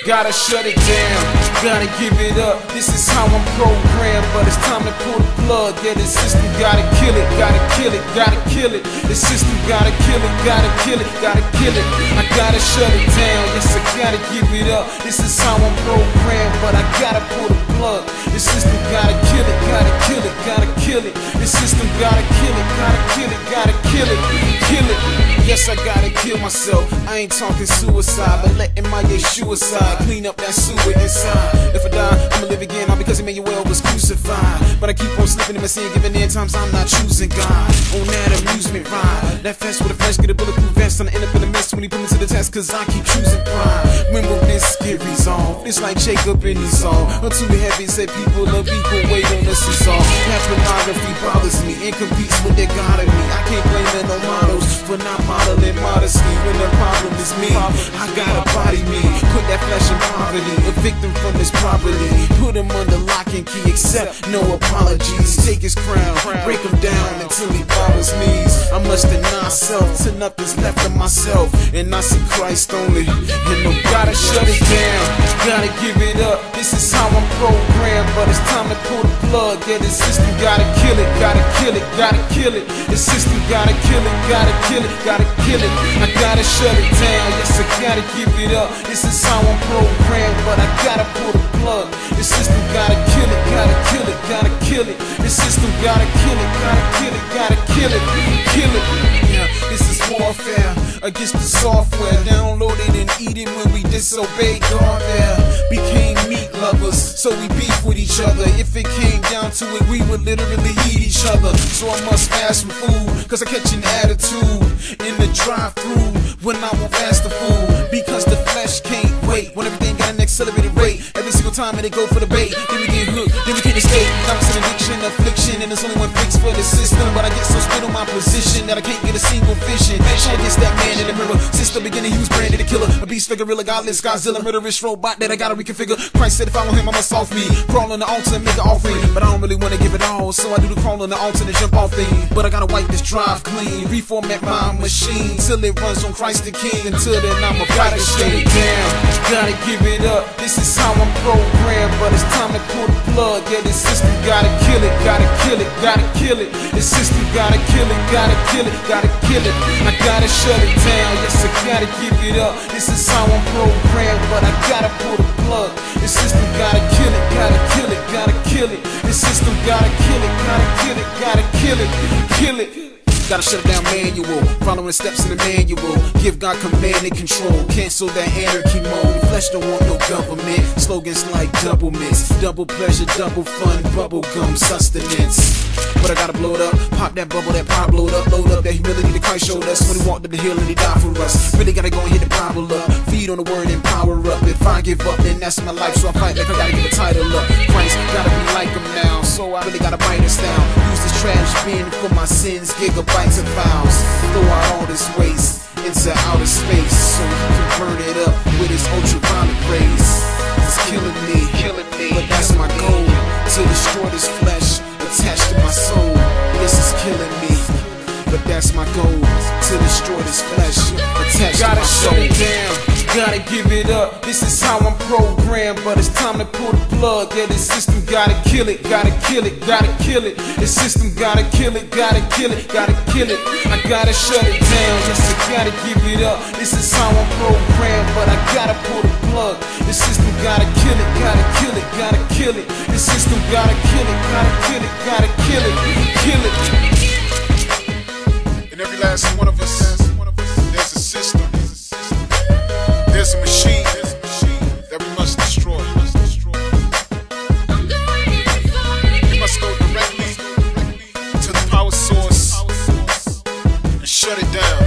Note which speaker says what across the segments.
Speaker 1: Gotta shut it down, gotta give it up. This is how I'm programmed, but it's time to pull the plug. Yeah, the system gotta kill it, gotta kill it, gotta kill it. The system gotta kill it, gotta kill it, gotta kill it. I gotta shut it down, yes I gotta give it up. This is how I'm programmed, but I gotta pull the plug. The system gotta kill it, gotta kill it, gotta kill it. The system gotta kill it, gotta kill it, gotta kill it, kill it. Yes, I gotta kill myself. I ain't talking suicide, but letting my Yeshua aside, clean up that sewer inside. If I die, I'ma live again, all because Emmanuel was crucified. But I keep on slipping in my sin, giving in times I'm not choosing God. On that amusement ride, that flesh with a flesh, get a bulletproof vest, trying to end up in a mess when he put me to the test, cause I keep choosing pride. When will this get resolved? It's like Jacob and Esau. I'm too heavy, said people of equal weight on us is all. That pornography bothers me, it competes with their God in me. I can't blame no models for not modeling modesty when the problem is me. I gotta body me, put that flesh in poverty, a victim from his property. Put him under lock and key, accept no apologies. Take his crown, break him down until he bows his knees. I must deny self till nothing's left of myself, and I see Christ only. And no, gotta shut it down, gotta give it up. This is how I'm programmed, but it's time to pull the plug. Yeah, the system gotta kill it, gotta kill it, gotta kill it. The system gotta kill it, gotta kill it, gotta kill it. I gotta shut it down, yes I gotta give it up. This is how I'm programmed, but I gotta pull the plug. The system gotta kill it, gotta kill it, gotta kill it. The system gotta kill it, gotta kill it, gotta kill it, kill it. Yeah, this is warfare against the software. Downloaded and eating when we disobeyed God there. Became meat lovers, so we beef with each other. If it came down to it, we would literally eat each other. So I must fast some food, cause I catch an attitude in the drive-thru when I won't fast the food, because the flesh can't wait. When everything got an accelerated rate, every single time and they go for the bait. Then we get hooked, then we can't escape. Now it's an addiction, affliction, and there's only one fix for the system. But I get so split on my position that I can't get a single vision. Shit against that man in the mirror. Since the beginning he was branded a killer, a beast, a gorilla, godless, Godzilla, murderous robot that I gotta reconfigure. Christ said if I follow him I must off me, crawl on the altar and make an offering. But I don't really wanna give it all, so I do the crawl on the altar and jump off thing. But I gotta wipe this drive clean, reformat my machine till it runs on Christ the King. Until then I'm a gotta shut it down, gotta give it up. This is how I'm programmed, but it's time to pull the plug. Yeah, the system gotta kill it, gotta kill it, gotta kill it. The system gotta kill it, gotta kill it, gotta kill it. I gotta shut it down, yes I gotta give it up. This is how I'm programmed, but I gotta pull the plug. The system gotta kill it, gotta kill it, gotta kill it. The system gotta kill it, gotta kill it, gotta kill it, kill it. Gotta shut it down manual, following steps in the manual. Give God command and control, cancel that anarchy mode. Flesh don't want no government, slogans like double miss, double pleasure, double fun, bubble gum sustenance. But I gotta blow it up, pop that bubble, that pop, blow it up, load up that humility that Christ showed us when he walked up the hill and he died for us. Really gotta go and hit the Bible up, feed on the word and power up. If I give up, then that's my life, so I fight like I gotta give a title up. Christ gotta be like him now, so I really gotta bite us down. Use this trash bin for my sins, gigabytes of files. Throw out all this waste into outer space, so he can burn it up with his ultraviolet rays. It's killing me, but that's my goal, to destroy this flesh attached to my soul. This is killing me, but that's my goal, to destroy this flesh attached to my soul. Gotta shut it down, gotta give it up. This is how I'm programmed, but it's time to pull the plug. Yeah, the system gotta kill it, gotta kill it, gotta kill it. The system gotta kill it, gotta kill it, gotta kill it. I gotta shut it down, yes I gotta give it up. This is how I'm programmed, but I gotta pull the plug. The system gotta kill it, gotta kill it, gotta kill it. The system gotta kill it, gotta kill it, gotta kill it, kill it.
Speaker 2: In every last one of us, there's a system. There's a machine that we must destroy. We must go directly to the power source and shut it down.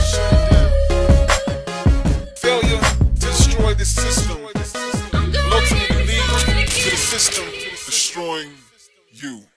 Speaker 2: Failure to destroy this system will ultimately lead to the system destroying you.